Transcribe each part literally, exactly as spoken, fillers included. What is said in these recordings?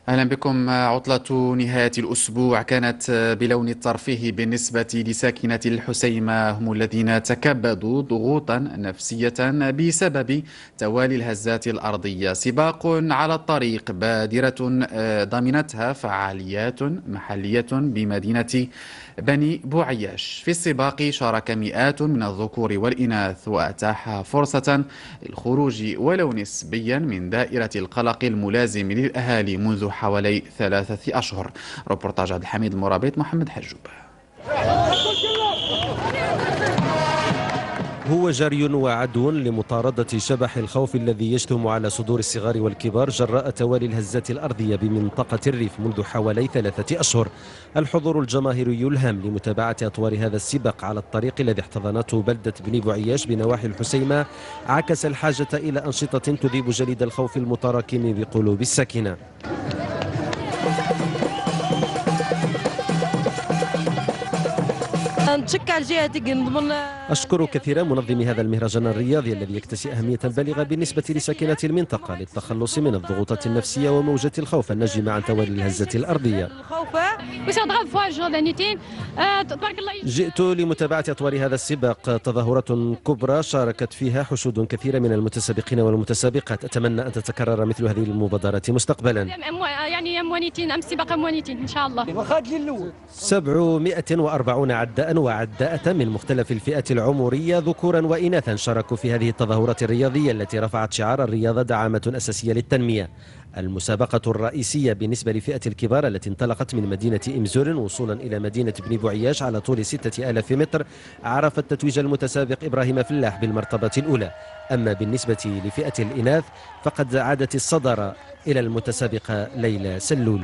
أهلا بكم. عطلة نهاية الأسبوع كانت بلون الترفيه بالنسبة لساكنة الحسيمة، هم الذين تكبدوا ضغوطا نفسية بسبب توالي الهزات الأرضية. سباق على الطريق، بادرة ضمنتها فعاليات محلية بمدينة بني بوعياش. في السباق شارك مئات من الذكور والإناث، وأتاح فرصة للخروج ولو نسبيا من دائرة القلق الملازم للأهالي منذ حوالي ثلاثة أشهر. روبورتاج عبد الحميد المرابط، محمد حجوب. هو جري وعدو لمطاردة شبح الخوف الذي يجثم على صدور الصغار والكبار جراء توالي الهزات الأرضية بمنطقة الريف منذ حوالي ثلاثة أشهر. الحضور الجماهيري يلهم لمتابعة أطوار هذا السباق على الطريق الذي احتضنته بلدة بني بوعياش بنواحي الحسيمة عكس الحاجة إلى أنشطة تذيب جليد الخوف المتراكم بقلوب الساكنة. أشكر كثيرا منظمي هذا المهرجان الرياضي الذي يكتسي أهمية بالغة بالنسبة لساكنة المنطقة للتخلص من الضغوطات النفسية وموجة الخوف الناجمة عن توالي الهزات الأرضية. جئت لمتابعة أطوار هذا السباق، تظاهرات كبرى شاركت فيها حشود كثيرة من المتسابقين والمتسابقات. أتمنى أن تتكرر مثل هذه المبادرات مستقبلا. يعني أموانيتين أم سباق أموانيتين إن شاء الله. سبعمائة وأربعين عداء وعداءة من مختلف الفئات العمرية ذكورا وإناثا شاركوا في هذه التظاهرات الرياضية التي رفعت شعار الرياضة دعامة أساسية للتنمية. المسابقة الرئيسية بالنسبة لفئة الكبار التي انطلقت من مدينة إمزور وصولا إلى مدينة بني بوعياش على طول ستة آلاف متر عرفت تتويج المتسابق إبراهيم فلاح بالمرتبة الأولى. أما بالنسبة لفئة الإناث فقد عادت الصدارة إلى المتسابقة ليلى سلول.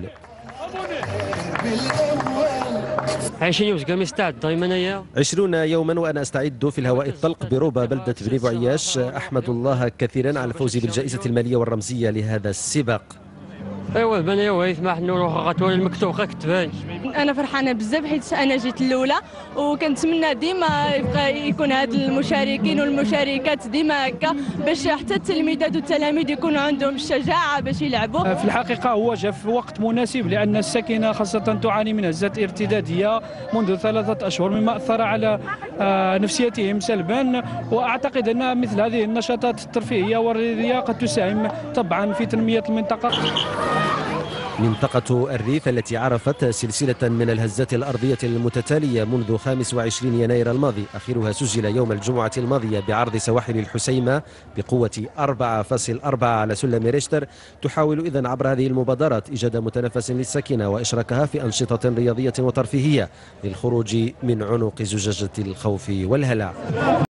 عشرون يوما وأنا أستعد في الهواء الطلق بروبا بلدة بني بوعياش. أحمد الله كثيرا على الفوز بالجائزة المالية والرمزية لهذا السباق. ايوا بان ايوا يسمح نروح غتولي المكتوب غا كتبان. انا فرحانه بزاف حيت انا جيت الاولى، وكنتمنى ديما يبقى يكون هاد المشاركين والمشاركات ديما هكا باش حتى التلميذات والتلاميذ يكونوا عندهم الشجاعه باش يلعبوا. في الحقيقه هو جاء في وقت مناسب لان الساكنه خاصه تعاني من هزات ارتداديه منذ ثلاثه اشهر مما اثر على نفسيتهم سلبا، واعتقد ان مثل هذه النشاطات الترفيهيه والرياضيه قد تساهم طبعا في تنميه المنطقه. منطقة الريف التي عرفت سلسلة من الهزات الأرضية المتتالية منذ خامس وعشرين يناير الماضي، آخرها سجل يوم الجمعة الماضية بعرض سواحل الحسيمة بقوة أربعة فاصلة أربعة على سلم ريشتر، تحاول إذن عبر هذه المبادرات إيجاد متنفس للساكنة وإشراكها في أنشطة رياضية وترفيهية للخروج من عنق زجاجة الخوف والهلع.